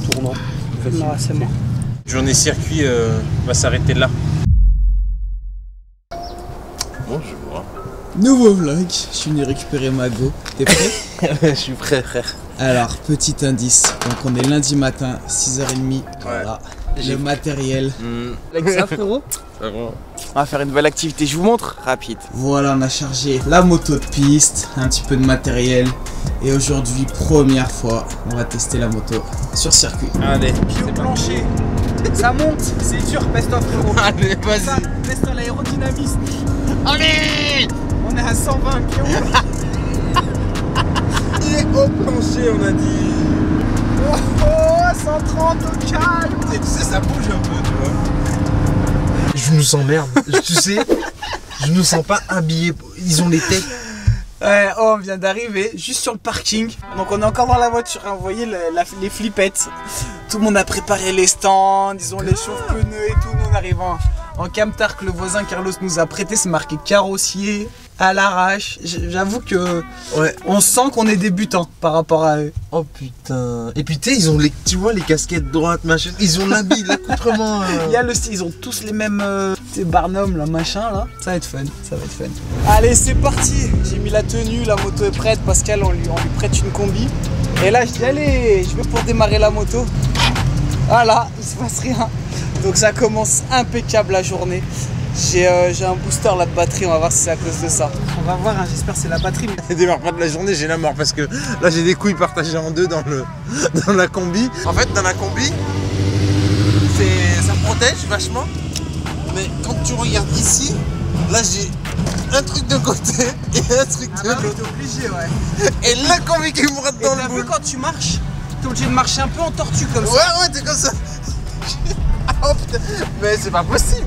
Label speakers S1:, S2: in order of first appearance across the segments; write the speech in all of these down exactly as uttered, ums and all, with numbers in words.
S1: tournant. Non, c'est mort.
S2: Journée circuit euh, va s'arrêter là. Bonjour.
S3: Nouveau vlog, je suis venu récupérer ma go. T'es prêt?
S2: Je suis prêt, frère.
S3: Alors, petit indice, donc on est lundi matin, six heures trente. Voilà. Le matériel.
S2: Mmh.
S1: Avec ça, frérot?
S2: Ça va.
S1: On va faire une nouvelle activité, je vous montre, rapide.
S3: Voilà, on a chargé la moto de piste, un petit peu de matériel. Et aujourd'hui, première fois, on va tester la moto sur circuit.
S2: Allez,
S1: Pied au plancher. Ça monte, c'est dur, peste-toi, frérot.
S2: allez, vas-y.
S1: Peste-toi l'aérodynamisme.
S2: Allez.
S1: On est à cent vingt pieds haut.
S2: Il est au plancher, on a dit.
S1: Oh, oh, cent trente au calme.
S2: Et tu sais, ça bouge un peu, tu vois. Je nous sens merde. Tu sais, je nous sens pas habillés. Ils ont les têtes.
S1: Ouais, oh, on vient d'arriver juste sur le parking. Donc on est encore dans la voiture, hein. Vous voyez le, la, les flippettes. Tout le monde a préparé les stands, ils ont les chauffe-pneus et tout. Nous on arrive en, en camtar que le voisin Carlos nous a prêté. C'est marqué carrossier à l'arrache. J'avoue que
S2: Ouais.
S1: on sent qu'on est débutant par rapport à eux.
S2: Oh putain. Et puis tu sais, ils ont les, tu vois, les casquettes droites, machin. Ils ont l'habit, l'accoutrement. Euh...
S1: Il y a le style, ils ont tous les mêmes euh, Barnum, là, machin là. Ça va être fun, ça va être fun. Allez, c'est parti. J'ai mis la tenue, la moto est prête. Pascal, on lui, on lui prête une combi. Et là, je dis allez, je vais pour démarrer la moto. Voilà, il se passe rien. Donc ça commence impeccable la journée. J'ai euh, un booster là de batterie, on va voir si c'est à cause de ça. On va voir, hein, j'espère que c'est la batterie.
S2: Je démarre pas de la journée, j'ai la mort parce que là j'ai des couilles partagées en deux dans, le, dans la combi. En fait, dans la combi, ça protège vachement. Mais quand tu regardes ici, là j'ai un truc de côté et un truc
S1: Ah
S2: de
S1: bah
S2: l'autre.
S1: oui, t'es obligé, ouais.
S2: Et la combi qui me rate
S1: Et
S2: dans
S1: t'as
S2: le
S1: vu
S2: boule.
S1: quand tu marches, t'es obligé de marcher un peu en tortue comme
S2: Ouais,
S1: ça.
S2: ouais, t'es comme ça. Oh putain, mais c'est pas possible.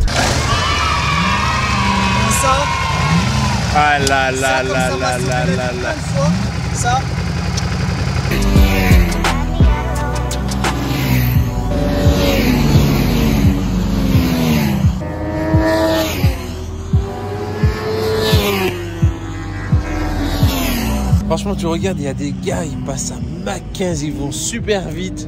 S1: Ça,
S2: Ah là là
S1: ça, comme
S2: là
S1: ça,
S2: là
S1: va se
S2: là
S1: lever
S2: là
S1: plein
S2: là.
S1: de fois. Ça.
S2: Franchement, tu regardes, il y a des gars, ils passent à Mach quinze, ils vont super vite.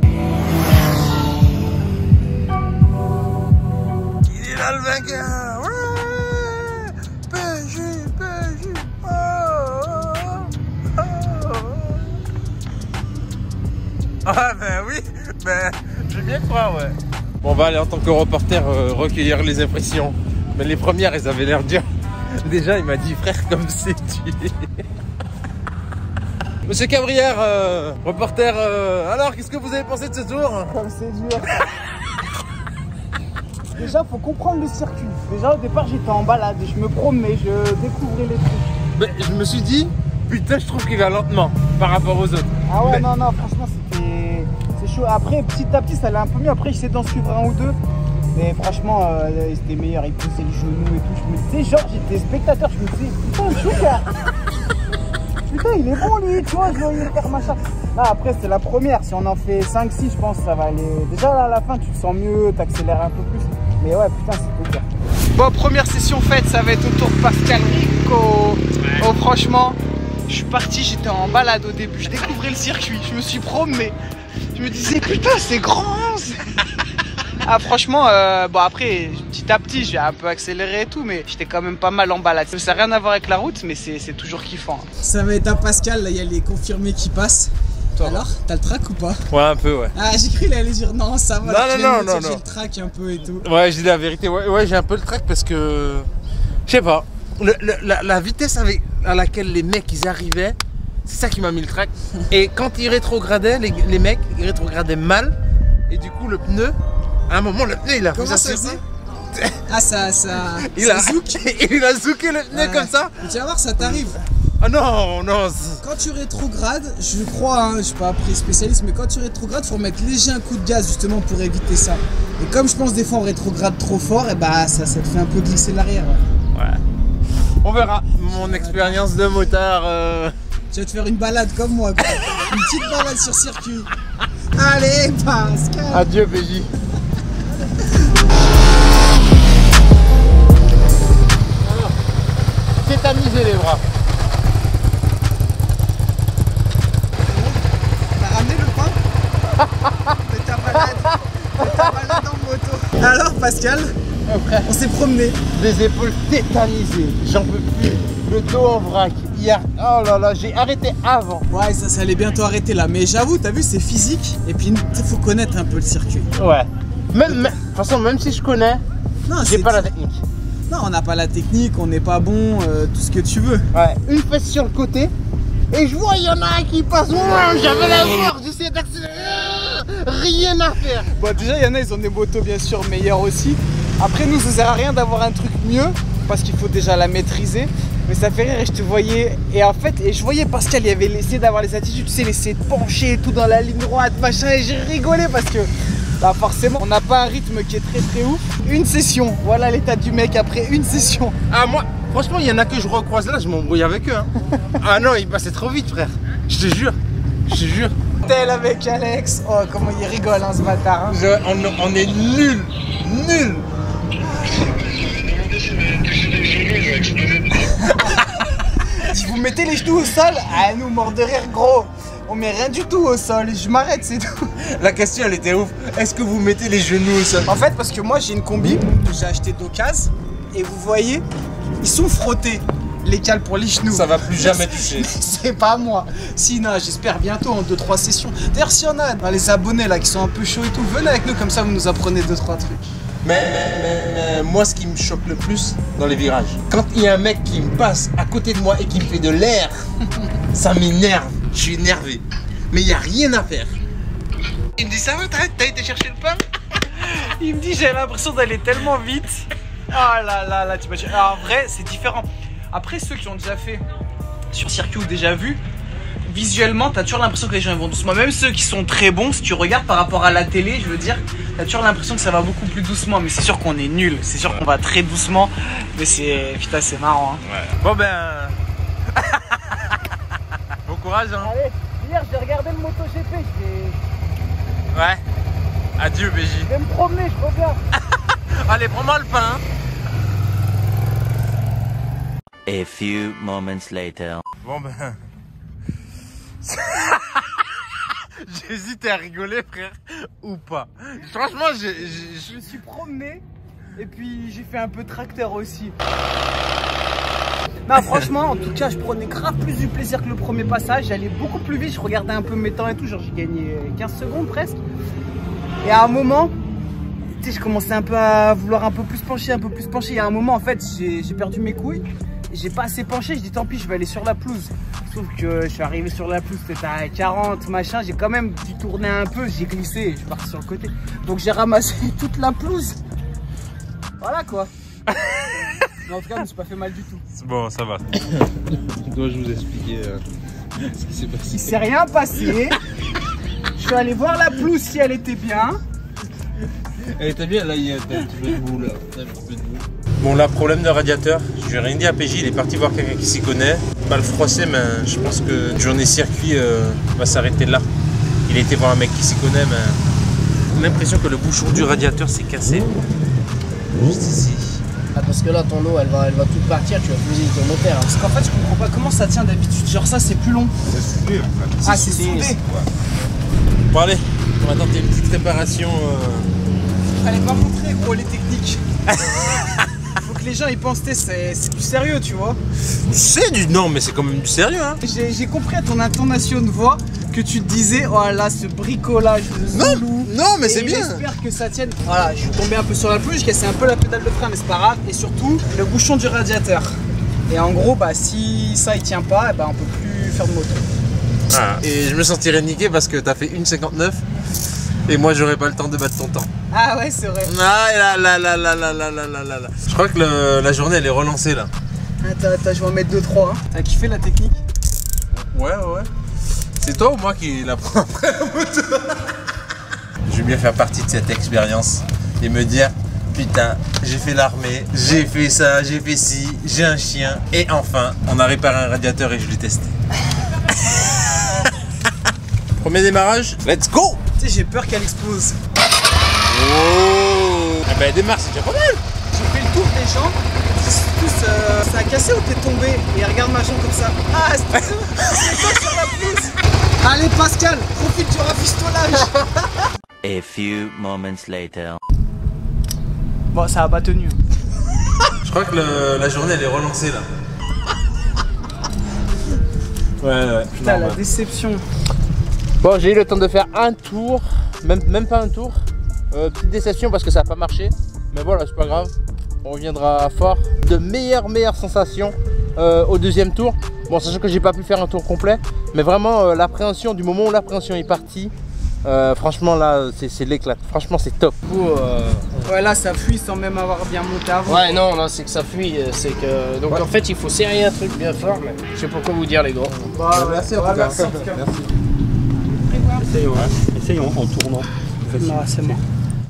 S2: Il est là le vainqueur. Ouais, P J, P J. Oh, oh, oh. Ah ben oui, ben je vais bien croire, ouais. Bon, on va aller en tant que reporter euh, recueillir les impressions. Mais les premières, elles avaient l'air dures. Déjà, il m'a dit, frère, comme c'est tué. Monsieur Cabrière, euh, reporter, euh, alors qu'est-ce que vous avez pensé de ce tour?
S1: Comme c'est dur. Déjà, faut comprendre le circuit. Déjà, au départ, j'étais en balade. Je me promenais, je découvrais les trucs.
S2: Ben, je me suis dit, putain, je trouve qu'il va lentement par rapport aux autres.
S1: Ah ouais,
S2: Mais...
S1: non, non, franchement, c'était c'est chaud. Après, petit à petit, ça allait un peu mieux. Après, j'essaie d'en suivre un ou deux. Mais franchement, euh, c'était meilleur. Il poussait le genou et tout. Je me disais, genre, j'étais spectateur. Je me disais, putain, Chouka. Putain, il est bon, lui, tu vois, je dois y faire machin. Là, après, c'est la première. Si on en fait cinq six, je pense que ça va aller. Déjà, là, à la fin, tu te sens mieux, t'accélères un peu plus. Mais ouais, putain, c'est dur. Bon, première session faite, ça va être au tour de Pascal Rico. Ouais. Oh, franchement, je suis parti, j'étais en balade au début. Je découvrais le circuit, je me suis promené. Je me disais, putain, c'est grand. Ah, franchement, euh, bon, après, petit à petit, j'ai un peu accéléré et tout, mais j'étais quand même pas mal en balade. Ça n'a rien à voir avec la route, mais c'est toujours kiffant.
S3: Ça va être à Pascal, là il y a les confirmés qui passent. Toi, alors, t'as le track ou pas?
S2: Ouais, un peu, ouais.
S3: Ah, j'ai cru qu'il allait dire non, ça va.
S2: Non, non, non, non, non.
S3: J'ai le track un peu et tout.
S2: Ouais, je dis la vérité. Ouais, ouais j'ai un peu le track parce que. Je sais pas. Le, le, la, la vitesse avec, à laquelle les mecs ils arrivaient, c'est ça qui m'a mis le track. Et quand ils rétrogradaient, les, les mecs, ils rétrogradaient mal. Et du coup, le pneu, à un moment, le pneu il a
S3: Comment
S2: fait
S3: ça
S2: ça.
S3: Ah, ça. ça
S2: il,
S3: ça
S2: a,
S3: zouk.
S2: il a zouké le pneu
S3: Ouais.
S2: comme ça.
S3: Mais tu vas voir, ça t'arrive.
S2: Ah non, non.
S3: Quand tu rétrogrades, je crois, hein, je suis pas après spécialiste, mais quand tu rétrogrades, faut remettre léger un coup de gaz justement pour éviter ça. Et comme je pense des fois on rétrograde trop fort, et bah ça, ça te fait un peu glisser l'arrière. Ouais.
S2: Ouais. On verra. Mon expérience de motard. Euh...
S3: Tu vas te faire une balade comme moi, quoi. Une petite balade sur circuit. Allez, Pascal.
S2: Adieu, P J. Tétaniser les bras.
S1: T'as ramené le pain? Mais t'as
S3: Alors Pascal,
S1: Oh, frère,
S3: on s'est promené.
S1: les épaules tétanisées, j'en peux plus. Le dos en vrac. Hier, oh là là, j'ai arrêté avant.
S3: Ouais, ça, ça allait bientôt arrêter là. Mais j'avoue, t'as vu, c'est physique. Et puis, il faut connaître un peu le circuit.
S1: Ouais. Même, même- de toute façon, même si je connais,
S3: Non,
S1: j'ai
S3: c'est-
S1: pas la technique.
S3: Non, on n'a pas la technique, on n'est pas bon, euh, tout ce que tu veux.
S1: Ouais. Une fesse sur le côté. Et je vois, il y en a un qui passe. Ouah, j'avais la mort, j'essaie d'accélérer. Rien à faire.
S3: Bon, déjà, il y en a, ils ont des motos bien sûr meilleures aussi. Après, nous, ça sert à rien d'avoir un truc mieux parce qu'il faut déjà la maîtriser. Mais ça fait rire et je te voyais. Et en fait, et je voyais Pascal, il avait laissé d'avoir les attitudes, tu sais, laisser de pencher et tout dans la ligne droite, machin. Et j'ai rigolé parce que là, forcément, on n'a pas un rythme qui est très très ouf. Une session, voilà l'état du mec après une session.
S2: Ah, moi, franchement, il y en a que je recroise là, je m'embrouille avec eux. Hein. Ah non, il passait trop vite, frère. Je te jure. Je te jure.
S3: Tel avec Alex. Oh, comment il rigole, hein, ce bâtard. Hein.
S2: Je- on, on est nuls. Nuls.
S3: Si vous mettez les genoux au sol, ah, nous, mort de rire, gros. On met rien du tout au sol, je m'arrête, c'est tout.
S2: La question, elle était ouf. Est-ce que vous mettez les genoux au sol?
S3: En fait, parce que moi, j'ai une combi que j'ai acheté d'occasion. Et vous voyez, ils sont frottés, les cales pour les genoux.
S2: Ça va plus jamais toucher.
S3: C'est pas moi. Si, non, j'espère bientôt en deux trois sessions. D'ailleurs, s'il y en a dans les abonnés là qui sont un peu chauds et tout, venez avec nous, comme ça vous nous apprenez deux trois trucs.
S2: Mais, mais- mais- mais moi, ce qui me choque le plus dans les virages, quand il y a un mec qui me passe à côté de moi et qui me fait de l'air, ça m'énerve. Je suis énervé. Mais il n'y a rien à faire. Il me dit ça va, t'as t'as été chercher le pain?
S3: Il me dit, j'ai l'impression d'aller tellement vite. Oh là là là, tu m'as. Alors, en vrai, c'est différent. Après, ceux qui ont déjà fait sur circuit ou déjà vu, visuellement, t'as toujours l'impression que les gens ils vont doucement. Même ceux qui sont très bons, si tu regardes par rapport à la télé, je veux dire, t'as toujours l'impression que ça va beaucoup plus doucement. Mais c'est sûr qu'on est nul. C'est sûr qu'on va très doucement. Mais c'est. Putain, c'est marrant. Hein.
S2: Bon ben... bon courage, hein.
S1: Allez, hier, j'ai regardé le MotoGP. Je vais,
S2: Ouais. Adieu, B J.
S1: je vais me promener, je reviens.
S2: Allez, prends-moi le pain. Hein.
S4: A few moments later.
S2: Bon ben... J'hésitais à rigoler, frère, ou pas. Franchement, j'ai... j'ai-
S3: Je me suis promené et puis j'ai fait un peu tracteur aussi. Non, franchement, en tout cas, je prenais grave plus du plaisir que le premier passage. J'allais beaucoup plus vite, je regardais un peu mes temps et tout. Genre, j'ai gagné quinze secondes presque. Et à un moment, tu sais, je commençais un peu à vouloir un peu plus pencher, un peu plus pencher. Et à un moment, en fait, j'ai j'ai perdu mes couilles. J'ai pas assez penché, je dis tant pis, je vais aller sur la pelouse. Sauf que je suis arrivé sur la pelouse, c'était à quarante, machin. J'ai quand même dû tourner un peu, j'ai glissé et je suis parti sur le côté. Donc j'ai ramassé toute la pelouse. Voilà quoi. Mais en tout cas, je me suis pas fait mal du tout.
S2: Bon, ça va. Dois-je vous expliquer euh, ce qui s'est passé?
S3: Il s'est rien passé. Je suis allé voir la pelouse si elle était bien.
S2: Elle était bien, là, il y a un petit peu de boue, là. Un petit peu de boue. Bon, là, problème de radiateur. Je lui ai rien dit à P J, il est parti voir quelqu'un qui s'y connaît. Pas le froisser, mais je pense que une journée circuit euh, va s'arrêter là. Il a été voir un mec qui s'y connaît, mais j'ai l'impression que le bouchon du radiateur s'est cassé. Juste ici.
S1: Ah, parce que là, ton eau, elle va, elle va toute partir, tu vas fusiller ton moteur.
S3: Parce qu'en fait, je comprends pas comment ça tient d'habitude. Genre ça, c'est plus long.
S2: C'est soudé, en fait.
S3: Ah, c'est soudé.
S2: Bon, allez, on va tenter une petite réparation. Euh...
S3: Fallait pas montrer, gros, les techniques. Faut que les gens ils pensent que c'est c'est du sérieux, tu vois.
S2: C'est du... Non, mais c'est quand même du sérieux, hein.
S3: J'ai j'ai compris à ton intonation de voix que tu te disais, oh là, ce bricolage de
S2: Non,
S3: Zoulou.
S2: non, mais
S3: Et
S2: c'est bien.
S3: J'espère que ça tienne. Voilà, je suis tombé un peu sur la pelouse, j'ai cassé un peu la pédale de frein, mais c'est pas grave. Et surtout, le bouchon du radiateur. Et en gros, bah si ça il tient pas, eh bah, on peut plus faire de moto.
S2: Ah. Et je me sentirais niqué parce que t'as fait une cinquante-neuf et moi j'aurais pas le temps de battre ton temps.
S3: Ah ouais, c'est vrai.
S2: Ah là là là là là là là là là là. Je crois que le- la journée elle est relancée là.
S3: Attends, attends, je vais en mettre deux trois. Hein. T'as kiffé la technique?
S2: Ouais ouais. C'est toi ou moi qui la prends après la moto? Je vais bien faire partie de cette expérience et me dire putain, j'ai fait l'armée, j'ai fait ça, j'ai fait ci, j'ai un chien et enfin on a réparé un radiateur et je l'ai testé. Premier démarrage, let's go!
S3: Tu sais, j'ai peur qu'elle explose.
S2: Oh! Ah ben démarre, c'est déjà pas mal!
S3: J'ai fait le tour des gens. Tous, euh, ça a cassé ou t'es tombé? Et regarde ma jambe comme ça. Ah, c'est c'est toi sur la pelouse. Allez Pascal, profite du rafistolage.
S4: A few moments later.
S1: Bon, ça a pas tenu.
S2: Je crois que le, la journée elle est relancée là. Ouais, ouais.
S1: Putain, la déception.
S2: Bon, j'ai eu le temps de faire un tour, même, même pas un tour. Euh, petite déception parce que ça n'a pas marché. Mais voilà, c'est pas grave. On reviendra fort. De meilleures, meilleures sensations euh, au deuxième tour. Bon, sachant que j'ai pas pu faire un tour complet. Mais vraiment, euh, l'appréhension, du moment où l'appréhension est partie, euh, franchement là, c'est l'éclat. Franchement, c'est top.
S1: Euh... Ouais, là, ça fuit sans même avoir bien monté avant.
S5: Ouais, non, là, c'est que ça fuit. C'est que... Donc
S2: ouais.
S5: En fait, il faut serrer un truc bien fort. Mais je sais pas quoi vous dire, les gros.
S1: Bah,
S2: bah, merci,
S1: ouais,
S2: en tout cas.
S1: merci, en tout cas.
S2: Merci.
S6: Essayons, hein. Essayons en tournant.
S1: Non, c'est moi.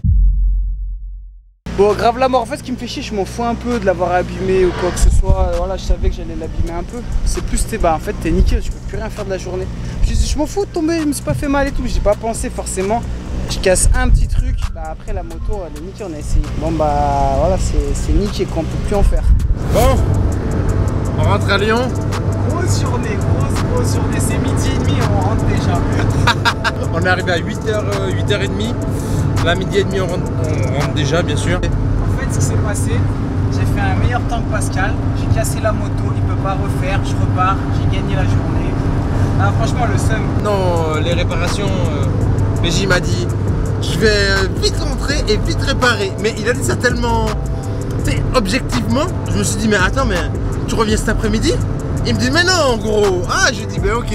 S1: Bon, grave la mort, en fait, ce qui me fait chier, je m'en fous un peu de l'avoir abîmé ou quoi que ce soit. Voilà, je savais que j'allais l'abîmer un peu. C'est plus, t'es bah, en fait, t'es nickel, je peux plus rien faire de la journée. Je dis, je m'en fous de tomber, je me suis pas fait mal et tout. J'ai pas pensé forcément. Je casse un petit truc. Bah, après, la moto, elle est nickel, on a essayé. Bon, bah, voilà, c'est nickel, qu'on peut plus en faire.
S2: Bon, on rentre à Lyon.
S1: Grosse journée, grosse, grosse journée. C'est midi et demi, on rentre déjà.
S2: On est arrivé à huit heures, huit heures trente. Là, midi et demi, on rentre, on rentre déjà, bien sûr.
S1: En fait, ce qui s'est passé, j'ai fait un meilleur temps que Pascal. J'ai cassé la moto, il peut pas refaire. Je repars, j'ai gagné la journée. Ah, franchement, le seum.
S2: Non, les réparations, euh, B J m'a dit, je vais vite rentrer et vite réparer. Mais il a dit ça tellement, tu sais, objectivement. Je me suis dit, mais attends, mais tu reviens cet après-midi? Il me dit, mais non, gros. Ah, je lui dis, ben ok.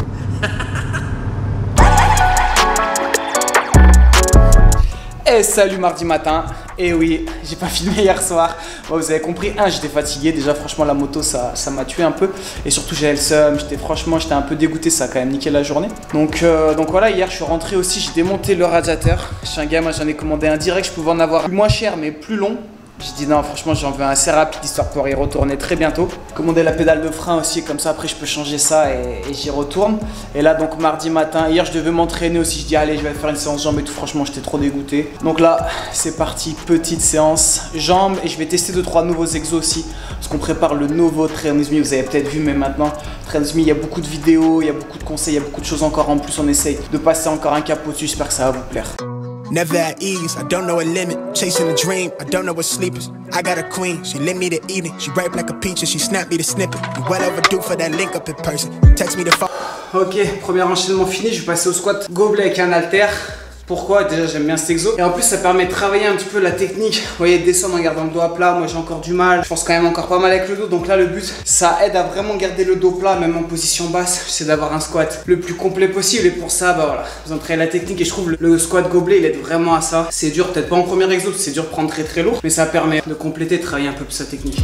S1: Et salut mardi matin. Et oui, j'ai pas filmé hier soir. Bon, vous avez compris, un, j'étais fatigué. Déjà, franchement, la moto, ça ça m'a tué un peu. Et surtout, j'avais le seum. J'étais franchement, j'étais un peu dégoûté. Ça a quand même niqué la journée. Donc, euh, donc voilà, hier, je suis rentré aussi. J'ai démonté le radiateur. Chez un gars, moi, j'en ai commandé un direct. Je pouvais en avoir moins cher, mais plus long. J'ai dit non, franchement, j'en veux un assez rapide histoire pour y retourner très bientôt. Commandé la pédale de frein aussi, comme ça après je peux changer ça et, et j'y retourne. Et là, donc mardi matin, hier je devais m'entraîner aussi. Je dis allez, je vais faire une séance jambes et tout. Franchement, j'étais trop dégoûté. Donc là, c'est parti, petite séance jambes et je vais tester deux trois nouveaux exos aussi parce qu'on prépare le nouveau Transmi. Vous avez peut-être vu, mais maintenant Transmi, il y a beaucoup de vidéos, il y a beaucoup de conseils, il y a beaucoup de choses encore en plus. On essaye de passer encore un cap au-dessus. J'espère que ça va vous plaire.
S7: Never at ease, I don't know a limit. Chasing a dream, I don't know what sleepers. I got a queen, she lit me to eat it. She ripe like a peach and she snapped me to snippet. You well overdue for that link up in person. Text me the phone.
S1: Ok, premier enchaînement fini, je vais passer au squat gobelet avec un halter. Pourquoi? Déjà j'aime bien cet exo. Et en plus ça permet de travailler un petit peu la technique. Vous voyez, descendre en gardant le dos à plat. Moi j'ai encore du mal. Je pense quand même encore pas mal avec le dos. Donc là le but, ça aide à vraiment garder le dos plat, même en position basse. C'est d'avoir un squat le plus complet possible. Et pour ça, bah voilà, vous entraînez la technique. Et je trouve le, le squat gobelet, il aide vraiment à ça. C'est dur, peut-être pas en premier exo, c'est dur de prendre très très lourd. Mais ça permet de compléter, de travailler un peu plus sa technique.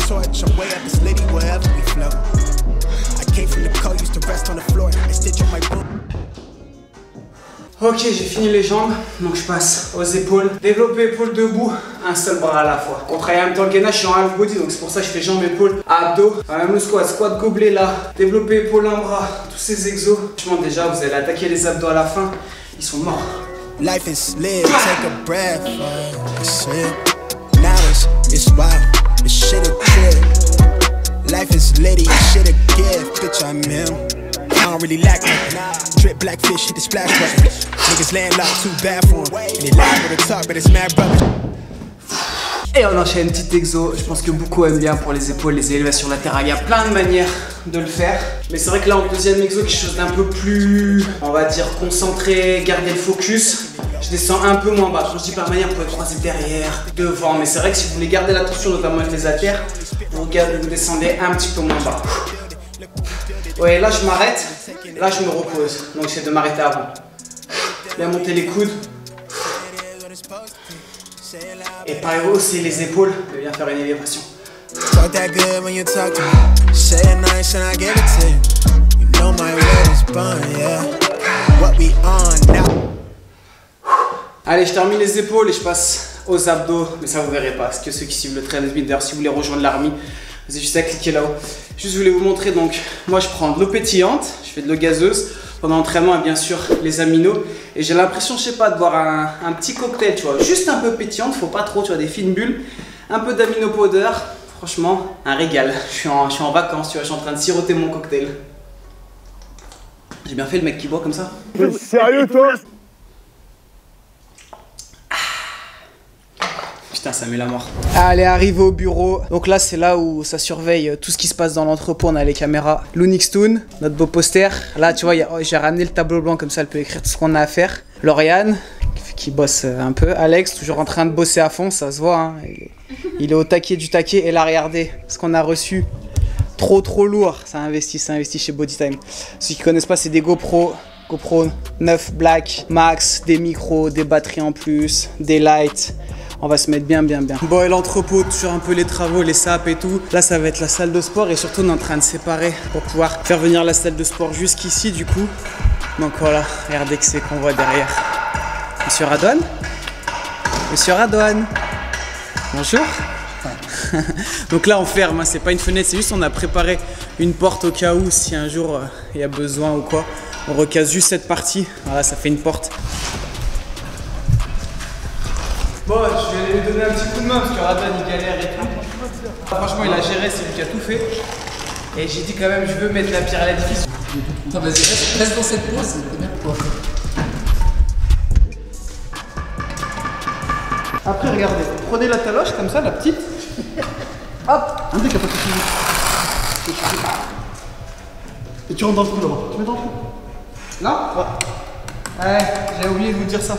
S1: Ok, j'ai fini les jambes, donc je passe aux épaules. Développer épaules debout, un seul bras à la fois. On travaille en même temps le gainage, je suis en half body, donc c'est pour ça que je fais jambes, épaules, abdos. Enfin, même le squat, squat gobelet là, développer épaules, un bras, tous ces exos. Franchement déjà, vous allez attaquer les abdos à la fin, ils sont morts.
S7: Life is lit, take a breath, it's it. Now it's, it's wild, it's shit a trip. Life is litty, shit a gift, bitch I'm him. I don't really lack it. Drip black fish, hit the splash button. Niggas landlocked, too bad for him. And they lie with a talk, but it's mad rubbish.
S1: Et on enchaîne petit exo, je pense que beaucoup aiment bien pour les épaules, les élévations latérales. Il y a plein de manières de le faire. Mais c'est vrai que là en deuxième exo, quelque chose d'un peu plus, on va dire, concentré, garder le focus. Je descends un peu moins bas. Quand je dis par manière, vous pouvez croiser derrière, devant. Mais c'est vrai que si vous voulez garder l'attention, notamment avec les haltères, vous regardez, vous descendez un petit peu moins bas. Ouais, là je m'arrête, là je me repose. Donc j'essaie de m'arrêter avant. Bien monter les coudes. Et pareil, hausser les épaules, de bien faire une élévation.
S7: Talk that good when you talk to me. Say it nice and I give it to you. You know my word is bond, yeah. What we on now.
S1: Allez, je termine les épaules et je passe aux abdos. Mais ça vous verrez pas, parce que ceux qui suivent le Transmi, d'ailleurs si vous voulez rejoindre l'armée, vous avez juste à cliquer là-haut. Juste, je voulais vous montrer, donc, moi je prends de l'eau pétillante, je fais de l'eau gazeuse pendant l'entraînement et bien sûr les aminos. Et j'ai l'impression, je sais pas, de boire un, un petit cocktail, tu vois, juste un peu pétillante, faut pas trop, tu vois, des fines bulles, un peu d'amino powder, franchement, un régal. Je suis, en, je suis en vacances, tu vois, je suis en train de siroter mon cocktail. J'ai bien fait le mec qui boit comme ça.
S6: Sérieux toi?
S3: Putain, ça met la mort. Allez, arrivé au bureau. Donc là, c'est là où ça surveille tout ce qui se passe dans l'entrepôt. On a les caméras. Loonixtoon, notre beau poster. Là, tu vois, j'ai ramené le tableau blanc comme ça, elle peut écrire tout ce qu'on a à faire. Lauriane, qui bosse un peu. Alex, toujours en train de bosser à fond, ça se voit. Hein. Il, est, il est au taquet du taquet. Et là, regardez ce qu'on a reçu. Trop, trop lourd. Ça investit, ça investit chez Bodytime. Ceux qui connaissent pas, c'est des GoPro. GoPro neuf Black Max, des micros, des batteries en plus, des lights. On va se mettre bien, bien, bien. Bon, et l'entrepôt, toujours un peu les travaux, les sapes et tout. Là, ça va être la salle de sport et surtout, on est en train de séparer pour pouvoir faire venir la salle de sport jusqu'ici, du coup. Donc voilà, regardez que c'est qu'on voit derrière. Monsieur Radouane? Monsieur Radouane? Bonjour. Donc là, on ferme, hein. C'est pas une fenêtre, c'est juste on a préparé une porte au cas où, si un jour il euh, y a besoin ou quoi. On recasse juste cette partie. Voilà, ça fait une porte. Bon, je vais aller lui donner un petit coup de main parce que Radouane il galère et tout. Franchement, il a géré, c'est lui qui a tout fait. Et j'ai dit quand même, je veux mettre la pierre à l'édifice.
S8: Attends, vas-y, reste, reste dans cette pose, c'est bien pour toi.
S1: Après, regardez, prenez la taloche comme ça, la petite. Hop, un dé qui a pas de. Et tu rentres dans le trou là-bas. Tu mets dans le trou. Là? Ouais. Ouais, j'avais oublié de vous dire ça.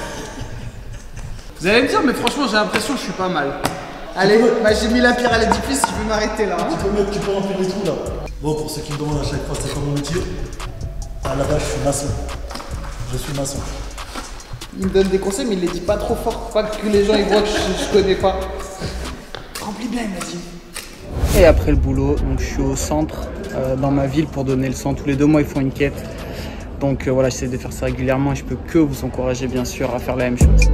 S1: Vous allez me dire, mais franchement, j'ai l'impression que je suis pas mal. Allez, bah, j'ai mis la pierre à l'édifice, je vais m'arrêter là. Hein.
S9: Tu peux mettre, tu peux remplir les trous là. Bon, pour ceux qui me demandent à chaque fois c'est quoi mon métier, à la base, je suis maçon. Je suis maçon.
S1: Il me donne des conseils, mais il les dit pas trop fort, pas que les gens ils voient que je, je connais pas. Remplis bien, il m'a dit.
S3: Et après le boulot, donc je suis au centre, euh, dans ma ville, pour donner le sang. Tous les deux mois, ils font une quête. Donc euh, voilà, j'essaie de faire ça régulièrement et je peux que vous encourager, bien sûr, à faire la même chose.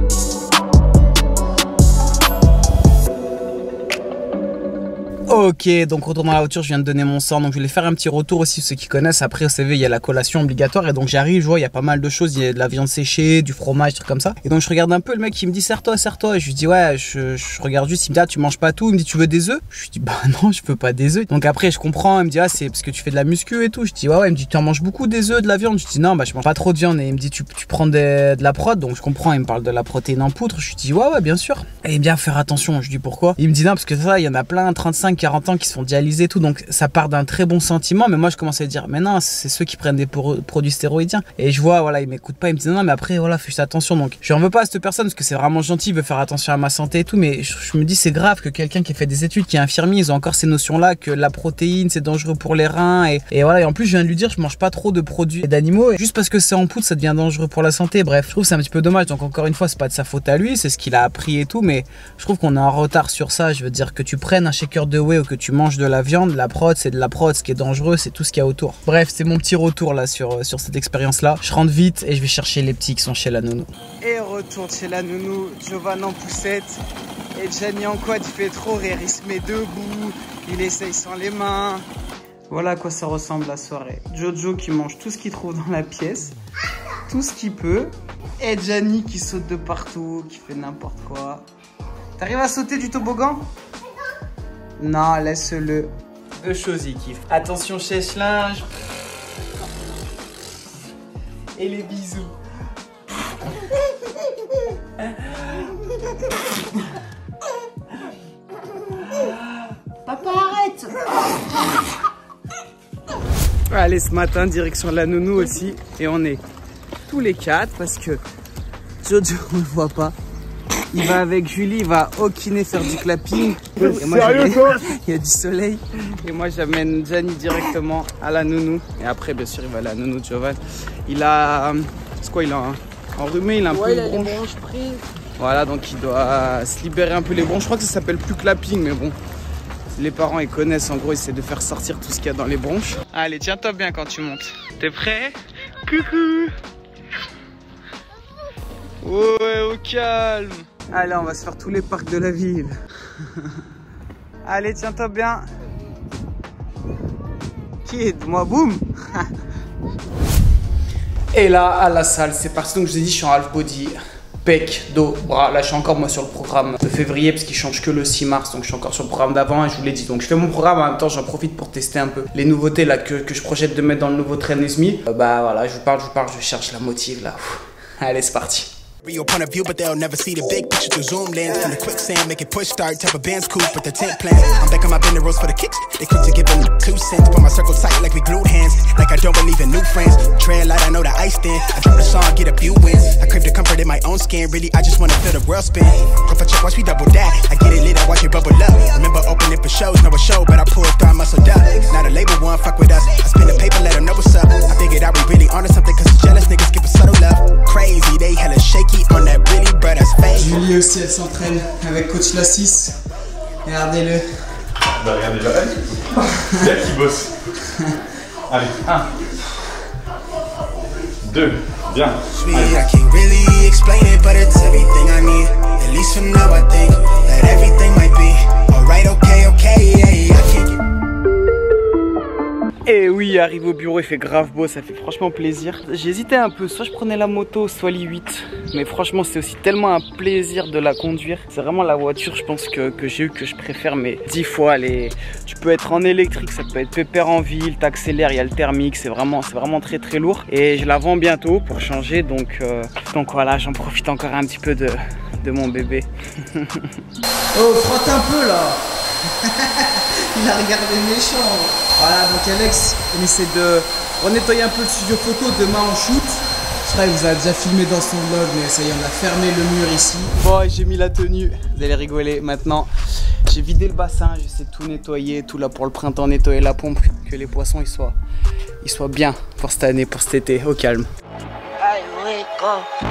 S3: Ok, donc retour dans la voiture, je viens de donner mon sang, donc je voulais faire un petit retour aussi, ceux qui connaissent. Après, vous savez, il y a la collation obligatoire et donc j'arrive, je vois, il y a pas mal de choses, il y a de la viande séchée, du fromage, trucs comme ça. Et donc je regarde un peu, le mec il me dit serre-toi, serre-toi, et je lui dis ouais, je, je regarde juste, il me dit ah tu manges pas tout, il me dit tu veux des œufs? Je lui dis bah non, je veux pas des œufs. Donc après je comprends, il me dit ah c'est parce que tu fais de la muscu et tout. Je dis ouais ouais, il me dit tu en manges beaucoup des œufs, de la viande? Je dis non, bah je mange pas trop de viande. Et il me dit tu, tu prends des, de la prod, donc je comprends, il me parle de la protéine en poudre. Je lui dis ouais ouais bien sûr. Et bien faire attention, je lui dis pourquoi? Il me dit non parce que ça, il y en a plein, trente-cinq, quarante ans qui se font dialyser et tout, donc ça part d'un très bon sentiment. Mais moi je commence à dire mais non, c'est ceux qui prennent des produits stéroïdiens. Et je vois voilà, il m'écoute pas, il me dit non mais après voilà, fais attention. Donc je en veux pas à cette personne parce que c'est vraiment gentil, il veut faire attention à ma santé et tout, mais je, je me dis c'est grave que quelqu'un qui a fait des études, qui est infirmier, ils ont encore ces notions là que la protéine c'est dangereux pour les reins et, et voilà. Et en plus je viens de lui dire je mange pas trop de produits d'animaux et juste parce que c'est en poudre ça devient dangereux pour la santé. Bref, je trouve c'est un petit peu dommage. Donc encore une fois c'est pas de sa faute à lui, c'est ce qu'il a appris et tout, mais je trouve qu'on est en retard sur ça. Je veux dire que tu prennes un shaker de whey ou que tu manges de la viande, la prod c'est de la prod, ce qui est dangereux c'est tout ce qu'il y a autour. Bref, c'est mon petit retour là sur, sur cette expérience là. Je rentre vite et je vais chercher les petits qui sont chez la nounou. Et retour chez la nounou, Jovan en poussette et Gianni en quad, il fait trop rire, il se met debout, il essaye sans les mains. Voilà à quoi ça ressemble la soirée. Jojo qui mange tout ce qu'il trouve dans la pièce, tout ce qu'il peut, et Gianni qui saute de partout, qui fait n'importe quoi. T'arrives à sauter du toboggan? Non, laisse-le. Deux choses, il kiffe. Attention sèche-linge. Et les bisous.
S10: Papa, arrête!
S3: Allez, ce matin, direction de la nounou aussi. Et on est tous les quatre parce que Jojo, on le voit pas. Il va avec Julie, il va au kiné faire du clapping. Et moi, sérieux, quoi? Il y a du soleil. Et moi, j'amène Gianni directement à la nounou. Et après, bien sûr, il va à la nounou de Jovan. Il a... C'est quoi? Il a un... enrhumé, il a un ouais, peu de bronche. bronches prises. Voilà, donc il doit se libérer un peu les bronches. Je crois que ça s'appelle plus clapping, mais bon. Les parents, ils connaissent. En gros, ils essaient de faire sortir tout ce qu'il y a dans les bronches. Allez, tiens-toi bien quand tu montes. T'es prêt? Coucou! Ouais, au calme. Allez, on va se faire tous les parcs de la ville. Allez, tiens-toi bien. Kid, moi, boum. Et là, à la salle, c'est parti. Donc, je vous ai dit, je suis en half body. Pec, dos, bras. Là, je suis encore moi sur le programme de février parce qu'il change que le six mars. Donc, je suis encore sur le programme d'avant et je vous l'ai dit. Donc, je fais mon programme. En même temps, j'en profite pour tester un peu les nouveautés là que, que je projette de mettre dans le nouveau Train With Me. Euh, bah voilà, je vous parle, je vous parle, je cherche la motive là. Ouh. Allez, c'est parti.
S7: Real point of view, but they'll never see the big picture through zoom lens. From the quicksand, make it push start, type of band's coupe with the tent plans. I'm back on my bender rolls for the kicks. They quick to give them two cents. Put my circle tight like we glued hands. Like I don't believe in new friends. Trail light, I know the ice thin. I drop the song, get a few wins. I crave the comfort in my own skin. Really, I just wanna feel the world spin. Cup a check, watch me double that. I get it lit, I watch it bubble up. Remember opening for shows, no a show, but I pulled through, I muscled up. Now the label one fuck with us. I spin the paper, let them know what's up. I figured out we really onto something, cause the jealous niggas give a subtle love. Crazy, they hella shaky on that really.
S3: Julie aussi, elle s'entraîne avec coach Lassis. Regardez-le.
S11: Bah regardez-le. C'est elle qui bosse. Allez, un. Deux. Bien.
S7: I can't really explain it, but it's everything I need. At least for now, I think that everything might be alright, okay, okay, yeah, I can't get...
S1: Et oui, arrivé au bureau, il fait grave beau, ça fait franchement plaisir. J'hésitais un peu, soit je prenais la moto, soit l'I huit. Mais franchement, c'est aussi tellement un plaisir de la conduire. C'est vraiment la voiture, je pense, que, que j'ai eu, que je préfère, mais dix fois. Les... Tu peux être en électrique, ça peut être pépère en ville, t'accélères, il y a le thermique, c'est vraiment, c'est vraiment très très lourd. Et je la vends bientôt pour changer, donc, euh, donc voilà, j'en profite encore un petit peu de, de mon bébé.
S3: Oh, frotte un peu là. Il a regardé méchant. Voilà, donc Alex, on essaie de renettoyer un peu le studio photo. Demain on shoot. Je crois qu'il vous a déjà filmé dans son vlog, mais ça y est, on a fermé le mur ici.
S1: Bon, j'ai mis la tenue, vous allez rigoler. Maintenant, j'ai vidé le bassin, j'essaie de tout nettoyer, tout là pour le printemps, nettoyer la pompe, que les poissons ils soient, ils soient bien pour cette année, pour cet été, au calme.
S12: I wake up.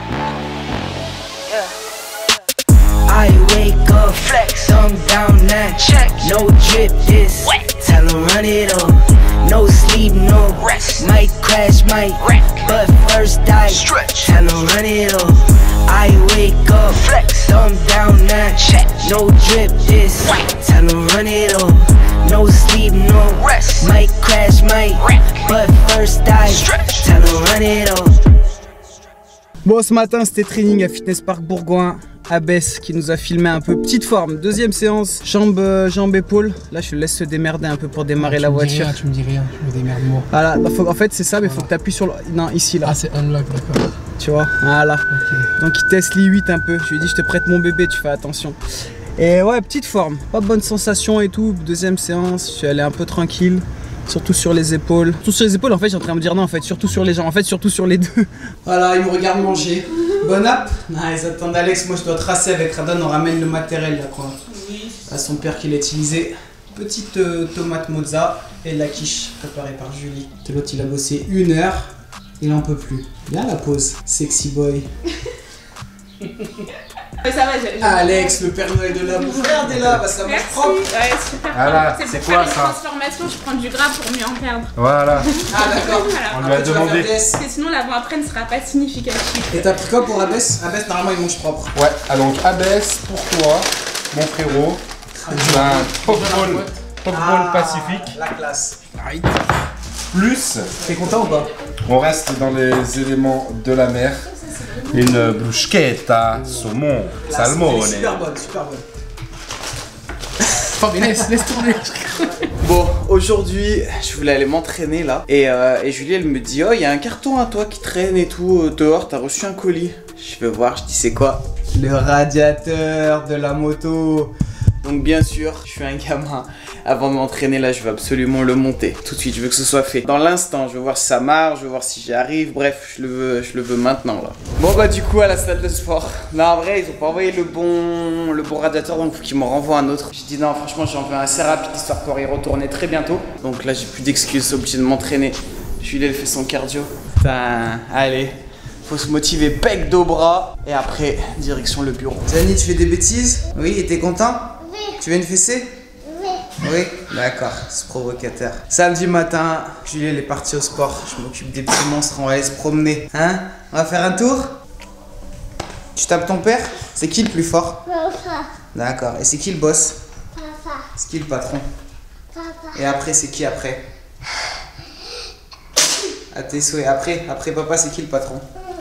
S12: I wake up, flex, I'm down now, check, no drip this, wet. Tell them run it up, no sleep, no rest, might crash, might wreck, but first I stretch, tell them run it up, I wake up, flex, I'm down now, check, no drip this, wet. Tell them run it up, no sleep, no rest, might crash, might wreck, but first I stretch, tell them run it up.
S3: Bon, ce matin c'était training à Fitness Park Bourgoin. Abès qui nous a filmé un peu, petite forme, deuxième séance, jambes, euh, jambes épaules. Là je laisse se démerder un peu pour démarrer
S8: ah,
S3: la voiture.
S8: Rien, tu me dis rien, je me démerde moi.
S3: Voilà, bah, faut, en fait c'est ça, mais il faut que tu appuies sur le... Non, ici là.
S8: Ah c'est unlock, d'accord.
S3: Tu vois, voilà.
S8: Okay.
S3: Donc il teste l'I huit un peu, je lui ai dit je te prête mon bébé, tu fais attention. Et ouais, petite forme, pas bonne sensation et tout. Deuxième séance, je suis allé un peu tranquille. Surtout sur les épaules. Surtout sur les épaules, en fait, je suis en train de me dire non, en fait, surtout sur les jambes. En fait, surtout sur les deux. Voilà, ils me regardent manger. Bon app. Ah, ils attendent Alex. Moi, je dois tracer avec Radon. On ramène le matériel, là, quoi. Oui. À son père qui l'a utilisé. Petite euh, tomate mozza et de la quiche préparée par Julie. L'autre, il a bossé une heure. Il en peut plus. Bien la pause. Sexy boy.
S13: Mais ça va, j'ai...
S3: Ah, Alex, le Père Noël de la bouffe. Regardez là, bah, ça mange propre.
S13: Ouais, super.
S2: Voilà,
S13: c'est
S2: c'est
S13: pour
S2: quoi
S13: faire
S2: ça?
S13: une transformation, je prends du gras pour mieux en perdre.
S2: Voilà.
S3: Ah, d'accord.
S13: Voilà.
S2: On lui a demandé.
S13: Parce que sinon, l'avant-après ne sera pas significatif.
S3: Et t'as pris quoi pour Abès? Abès, normalement, il mange propre.
S2: Ouais, ah donc Abès, pour toi, mon frérot, c'est un popcorn, popcorn
S3: Ah,
S2: pacifique.
S3: La classe.
S2: Plus,
S3: t'es content ou pas?
S2: On reste dans les éléments de la mer. Une bruschetta, saumon, salmone.
S3: Super bonne, super bonne.
S8: Oh mais laisse, laisse tourner.
S1: Bon, aujourd'hui, je voulais aller m'entraîner là. Et, euh, et Julie, elle me dit, oh, il y a un carton à toi qui traîne et tout euh, dehors, t'as reçu un colis. Je vais voir, je dis, c'est quoi? Le radiateur de la moto. Donc bien sûr, je suis un gamin. Avant de m'entraîner là, je veux absolument le monter. Tout de suite, je veux que ce soit fait. Dans l'instant, je veux voir si ça marche, je veux voir si j'y arrive. Bref, je le veux, je le veux maintenant là. Bon bah du coup, à la salle de sport. Non, en vrai, ils ont pas envoyé le bon, le bon radiateur, donc faut qu'ils m'en renvoient un autre. J'ai dit non, franchement, j'en veux un assez rapide, histoire pour y retourner très bientôt. Donc là, j'ai plus d'excuses, obligé de m'entraîner. Julie, elle fait son cardio. Putain, allez. Faut se motiver, pec dos bras. Et après, direction le bureau.
S3: Zani, tu fais des bêtises? Oui, et t'es content?
S10: Oui.
S3: Tu veux une fessée? Oui, d'accord, c'est provocateur. Samedi matin, Julie elle est partie au sport. Je m'occupe des petits monstres, on va aller se promener. Hein? On va faire un tour? Tu tapes ton père? C'est qui le plus fort?
S10: Papa.
S3: D'accord, et c'est qui le boss?
S10: Papa.
S3: C'est qui le patron?
S10: Papa.
S3: Et après, c'est qui après? À tes souhaits. Après, après papa, c'est qui le patron?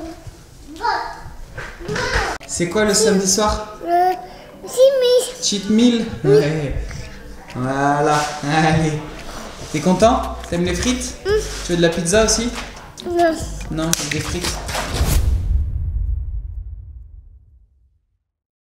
S3: C'est quoi le samedi soir?
S10: Euh, Cheat
S3: Cheat meal? Ouais. Voilà, allez. T'es content? T'aimes les frites?
S10: Mm.
S3: Tu veux de la pizza aussi?
S10: Non.
S3: Non, je veux des frites.